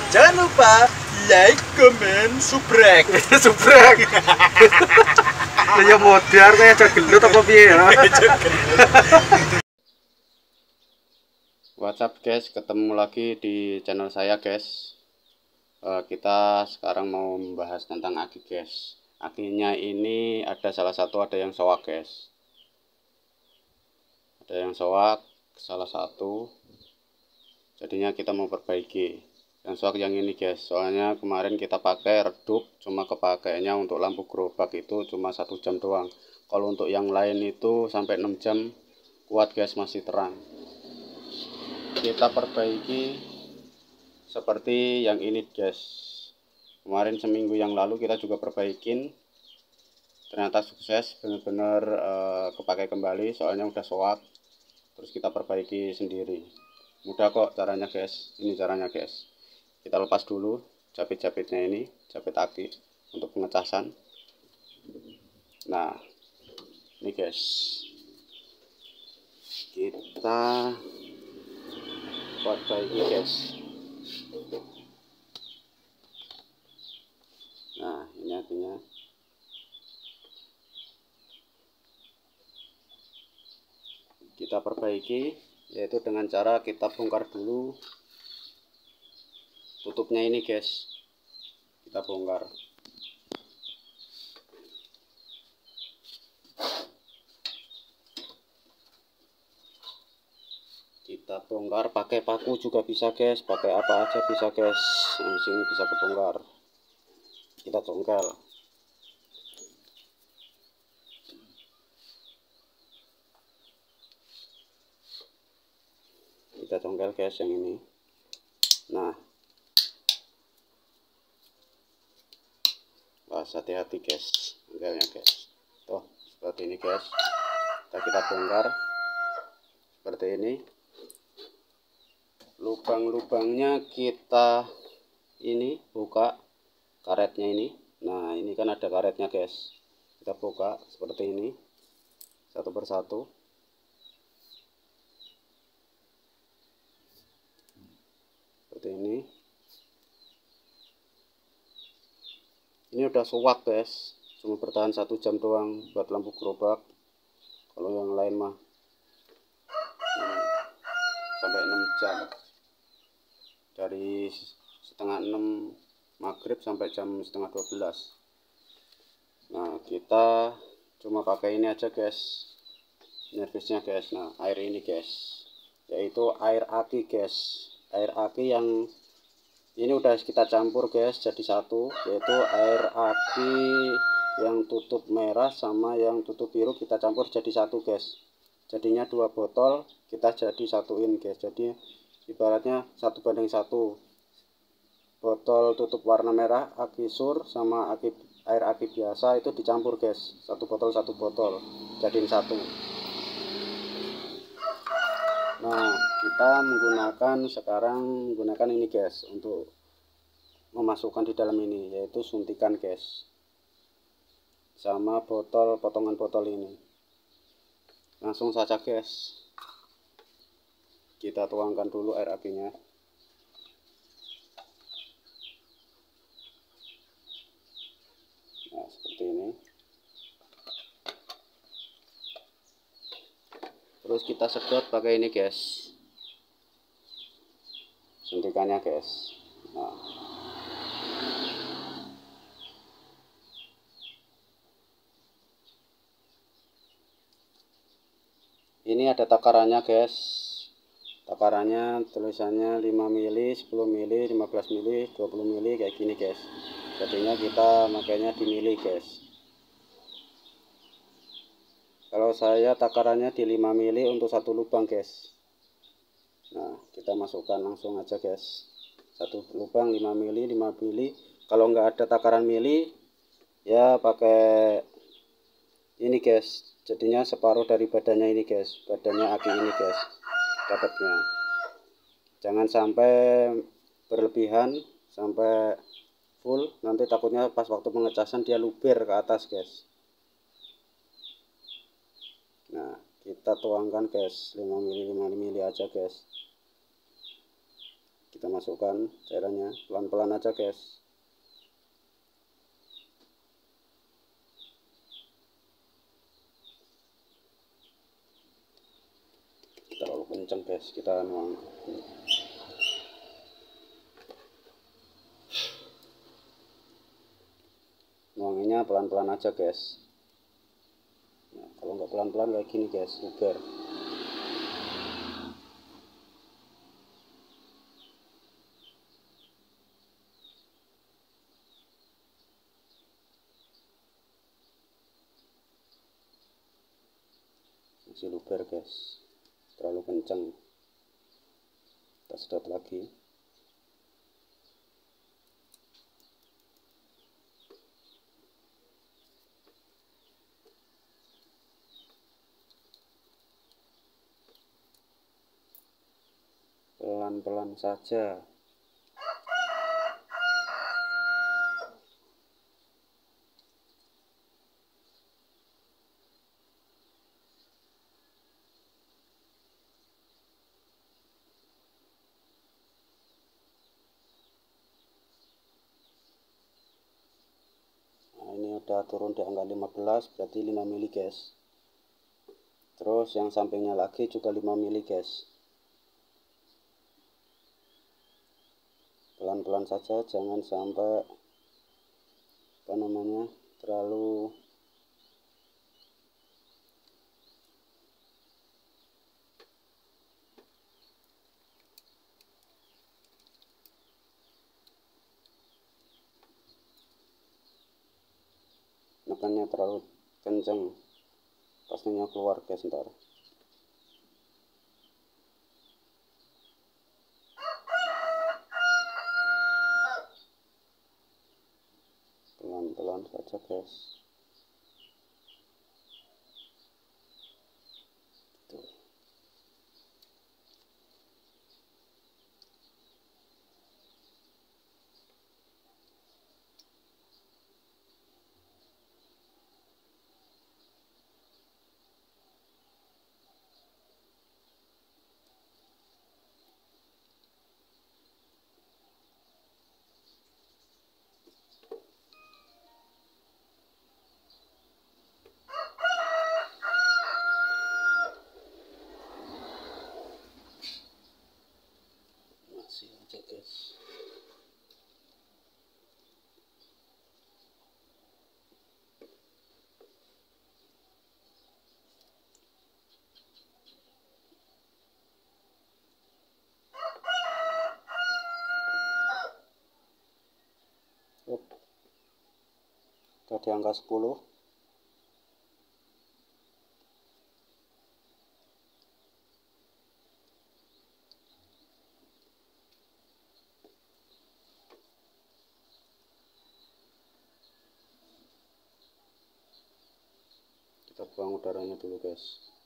Jangan lupa like, comment, subrek. Subrek. Ya modar kayak aja gelut apa piye ya. WhatsApp guys, ketemu lagi di channel saya guys. Kita sekarang mau membahas tentang aki guys. Akinya ini ada yang soak guys. Ada yang soak salah satu. Jadinya kita mau perbaiki. Yang soak yang ini guys. Soalnya kemarin kita pakai redup, cuma kepakainya untuk lampu gerobak itu cuma 1 jam doang. Kalau untuk yang lain itu sampai 6 jam kuat guys, masih terang. Kita perbaiki seperti yang ini guys. Kemarin seminggu yang lalu kita juga perbaikin, ternyata sukses, benar-benar kepakai kembali. Soalnya udah soak, terus kita perbaiki sendiri. Mudah kok caranya guys. Ini caranya guys. Kita lepas dulu japit-japitnya ini, japit aki untuk pengecasan. Nah ini guys, kita perbaiki guys. Nah ini artinya kita perbaiki, yaitu dengan cara kita bongkar dulu tutupnya ini guys. Kita bongkar, pakai paku juga bisa guys, pakai apa aja bisa guys. Di sini bisa kebongkar. Kita congkel. Kita congkel guys yang ini. Nah, hati-hati guys, congkelnya guys. Tuh seperti ini guys. Kita bongkar seperti ini. Lubang-lubangnya kita ini buka karetnya ini. Nah ini kan ada karetnya guys, kita buka seperti ini satu persatu. Seperti ini. Ini udah soak guys, cuma bertahan 1 jam doang buat lampu gerobak. Kalau yang lain mah sampai 6 jam, dari setengah 6 maghrib sampai jam setengah 12. Nah kita cuma pakai ini aja guys, servisnya guys. Nah air ini guys, yaitu air aki guys. Air aki yang ini udah kita campur guys jadi satu, yaitu air aki yang tutup merah sama yang tutup biru kita campur jadi satu guys. Jadinya 2 botol kita jadi satuin guys. Jadi ibaratnya 1:1. Botol tutup warna merah aki sur sama air aki biasa itu dicampur guys. 1 botol jadiin satu. Nah kita sekarang menggunakan ini guys untuk memasukkan di dalam ini, yaitu suntikan guys, sama potongan botol ini. Langsung saja guys, kita tuangkan dulu air akinya. Nah seperti ini. Terus kita sedot pakai ini guys, suntikannya guys. Nah ini ada takarannya guys. Takarannya tulisannya 5 mili, 10 mili, 15 mili, 20 mili kayak gini guys. Jadinya kita makainya di mili guys. Kalau saya takarannya di 5 mili untuk 1 lubang guys. Nah kita masukkan langsung aja guys, 1 lubang 5 mili, 5 mili. Kalau nggak ada takaran mili ya pakai ini guys. Jadinya separuh dari badannya ini guys, badannya aki ini guys dapatnya. Jangan sampai berlebihan sampai full, nanti takutnya pas waktu pengecasan dia luber ke atas guys. Nah kita tuangkan guys, 5 mili 5 mili aja guys. kita masukkan cairannya pelan-pelan aja guys. Terlalu kencang guys, kita nuang. Nuanginnya pelan-pelan aja guys. Nah, kalau nggak pelan-pelan kayak gini guys, luber. Masih luber guys, terlalu kencang. Kita sedot lagi. Pelan-pelan saja. Nah, ini udah turun di angka 15, berarti 5 mili guys. Terus yang sampingnya lagi juga 5 mili guys. Pelan-pelan saja, jangan sampai terlalu nekannya terlalu kencang, pastinya keluar guys ntar. Pelan-pelan saja guys. Tuh. Masih aja guys. Udah di angka 10. Kita buang udaranya dulu guys.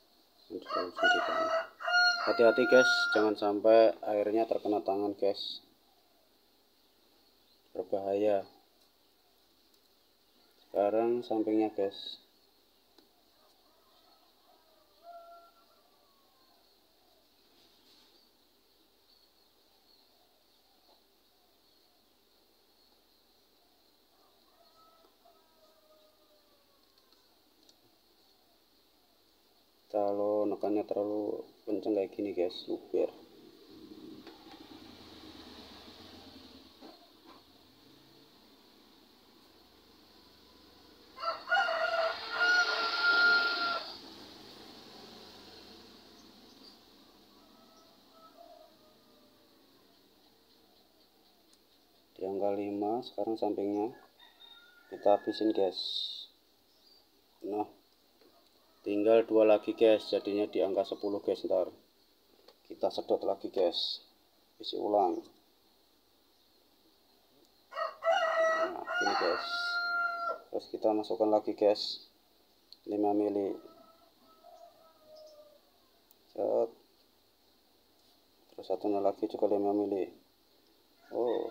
Hati-hati guys, jangan sampai airnya terkena tangan guys, berbahaya. Sekarang sampingnya guys. Kalau nekannya terlalu kencang kayak gini guys, luber. Di angka 5 sekarang sampingnya kita habisin guys. Nah, tinggal 2 lagi guys, jadinya di angka 10 guys. Ntar kita sedot lagi guys, isi ulang. Nah, ini guys. Terus kita masukkan lagi guys 5 mili. Set. Terus satunya lagi juga 5 mili. Oh,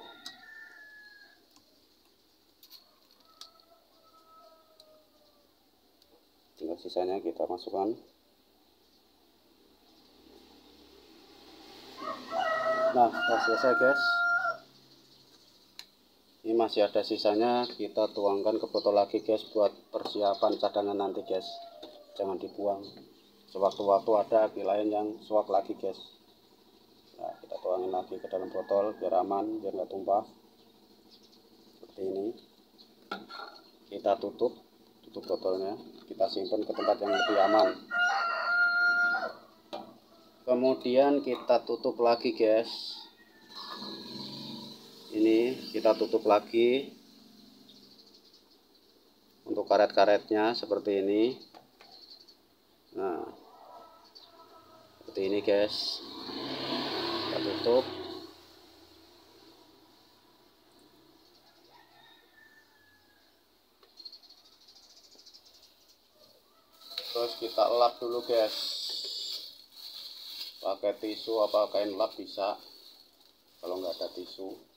tinggal sisanya kita masukkan. Nah, sudah selesai guys. Ini masih ada sisanya, kita tuangkan ke botol lagi guys, buat persiapan cadangan nanti guys. Jangan dibuang, sewaktu-waktu ada aki lain yang suak lagi guys. Nah, kita tuangin lagi ke dalam botol biar aman, biar nggak tumpah. Seperti ini. Kita tutup botolnya, kita simpan ke tempat yang lebih aman. Kemudian kita tutup lagi guys. Ini kita tutup lagi untuk karet-karetnya seperti ini. Nah, seperti ini guys, kita tutup. Terus kita lap dulu guys, pakai tisu apa kain lap bisa, kalau nggak ada tisu.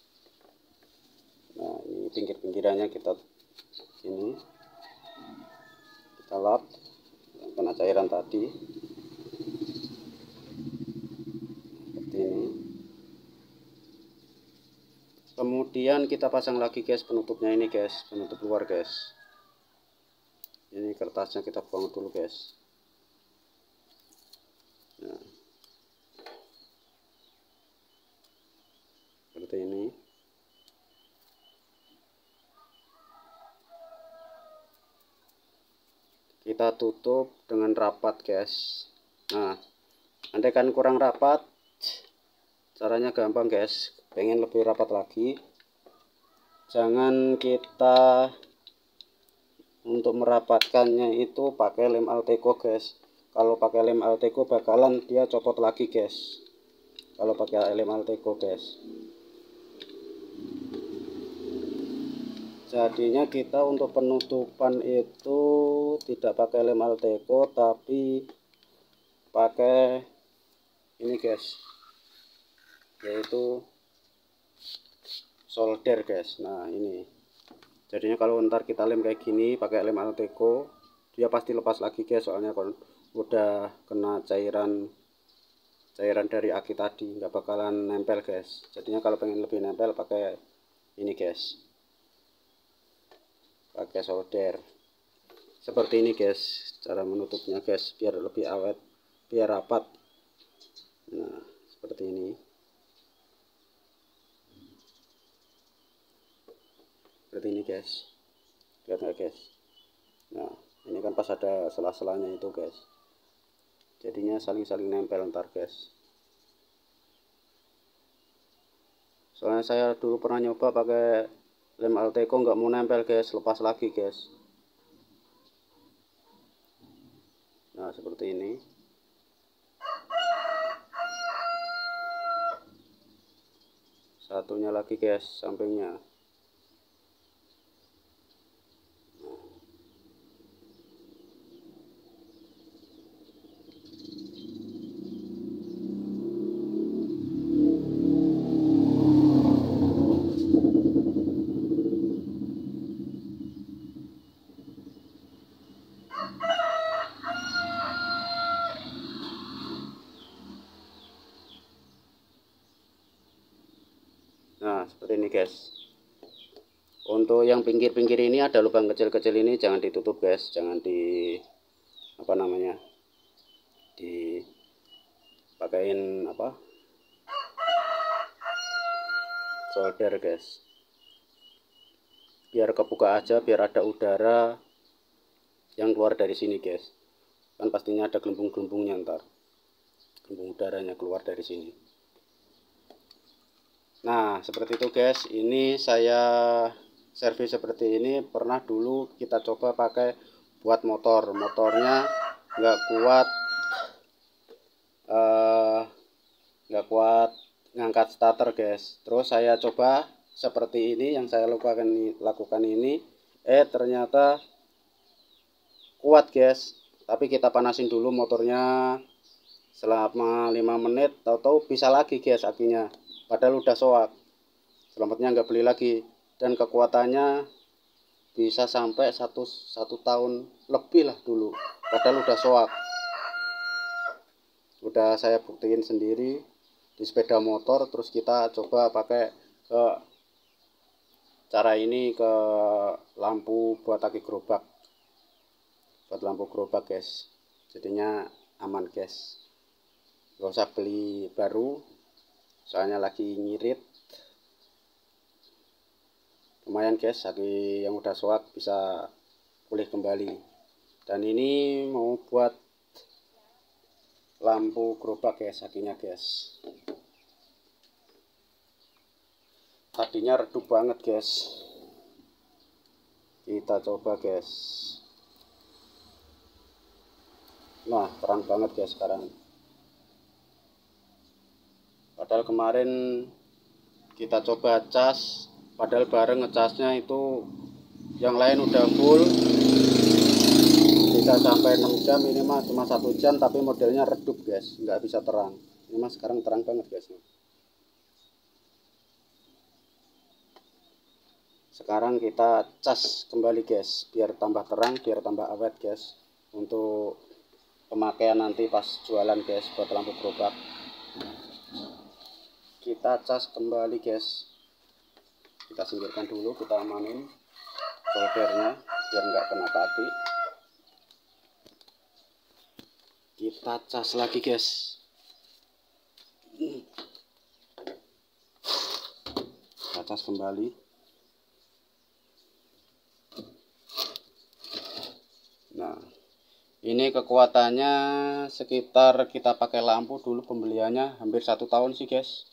Nah, ini pinggir-pinggirannya kita lap yang kena cairan tadi seperti ini. Kemudian kita pasang lagi guys penutupnya ini guys, penutup luar guys. Ini kertasnya kita buang dulu guys. Nah, seperti ini. Kita tutup dengan rapat guys. Nah, andai kan kurang rapat, caranya gampang guys. Pengen lebih rapat lagi, jangan kita untuk merapatkannya itu pakai lem Alteco guys. Kalau pakai lem Alteco bakalan dia copot lagi guys, kalau pakai lem Alteco guys. Jadinya kita untuk penutupan itu tidak pakai lem Alteco, tapi pakai ini guys, yaitu solder guys. Nah, ini jadinya kalau ntar kita lem kayak gini pakai lem Alteco, dia pasti lepas lagi guys, soalnya kalau udah kena cairan dari aki tadi nggak bakalan nempel guys. Jadinya kalau pengen lebih nempel pakai ini guys, pakai solder. Seperti ini guys cara menutupnya guys, biar lebih awet, biar rapat. Nah, seperti ini. Seperti ini guys, lihat nggak guys? Nah, ini kan pas ada sela-selanya itu guys, jadinya saling-saling nempel ntar guys. Soalnya saya dulu pernah nyoba pakai lem Alteco nggak mau nempel guys, lepas lagi guys. Nah, seperti ini. Satunya lagi guys, sampingnya. Nah, seperti ini guys. Untuk yang pinggir-pinggir ini ada lubang kecil-kecil ini jangan ditutup guys, jangan di apa namanya, dipakein apa, solder guys, biar kebuka aja, biar ada udara yang keluar dari sini guys. Kan pastinya ada gelembung-gelembungnya, ntar gelembung udaranya keluar dari sini. Nah, seperti itu guys. Ini saya servis seperti ini. Pernah dulu kita coba pakai buat motornya nggak kuat, ngangkat starter guys. Terus saya coba seperti ini, yang saya lakukan ini, ternyata kuat guys. Tapi kita panasin dulu motornya selama 5 menit, tahu-tahu bisa lagi guys akinya, padahal udah soak. Selamatnya nggak beli lagi, dan kekuatannya bisa sampai satu tahun lebih lah dulu, padahal udah soak. Udah saya buktiin sendiri, di sepeda motor, terus kita coba pakai ke cara ini ke lampu buat aki gerobak, buat lampu gerobak guys. Jadinya aman guys, gak usah beli baru soalnya lagi ngirit. Lumayan guys, aki yang udah soak bisa pulih kembali. Dan ini mau buat lampu gerobak guys, akinya guys. Tadinya redup banget guys, kita coba guys. Nah terang banget guys sekarang, padahal kemarin kita coba cas, padahal bareng ngecasnya itu yang lain udah full, bisa sampai 6 jam, ini mah cuma 1 jam tapi modelnya redup guys, nggak bisa terang. Ini mah sekarang terang banget guys. Sekarang kita cas kembali guys, biar tambah terang, biar tambah awet guys, untuk pemakaian nanti pas jualan guys buat lampu gerobak. Kita cas kembali guys, kita singkirkan dulu, kita amanin soldernya biar nggak kena kaki. Kita cas lagi guys, kita cas kembali. Nah ini kekuatannya sekitar, kita pakai lampu dulu pembeliannya hampir 1 tahun sih guys,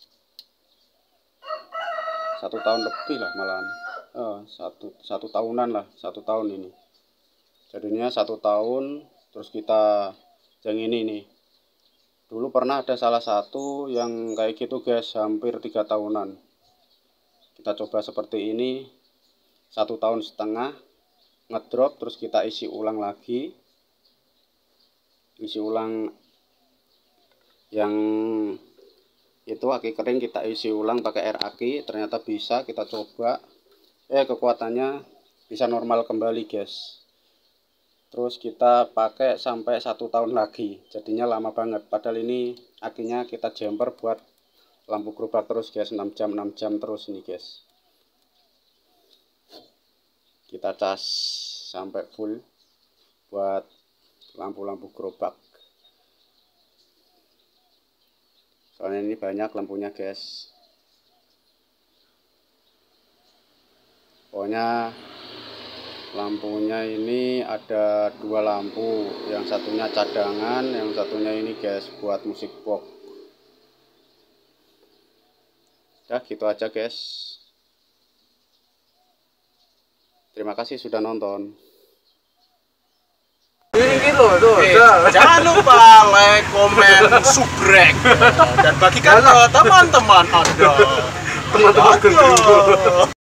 1 tahun lebih lah malahan, satu tahunan lah, 1 tahun ini jadinya 1 tahun. Terus kita yang ini nih, dulu pernah ada salah satu yang kayak gitu guys, hampir 3 tahunan. Kita coba seperti ini 1,5 tahun, ngedrop, terus kita isi ulang lagi, isi ulang yang itu aki kering, kita isi ulang pakai air aki, ternyata bisa. Kita coba kekuatannya bisa normal kembali guys. Terus kita pakai sampai 1 tahun lagi, jadinya lama banget. Padahal ini akinya kita jumper buat lampu gerobak terus guys, 6 jam terus ini guys. Kita cas sampai full buat lampu-lampu gerobak, soalnya ini banyak lampunya guys. Pokoknya lampunya ini ada 2 lampu, yang satunya cadangan, yang satunya ini guys buat musik box. Udah gitu aja guys. Terima kasih sudah nonton. Jangan lupa like, komen, subscribe, dan bagikan ke teman-teman Anda. Teman-teman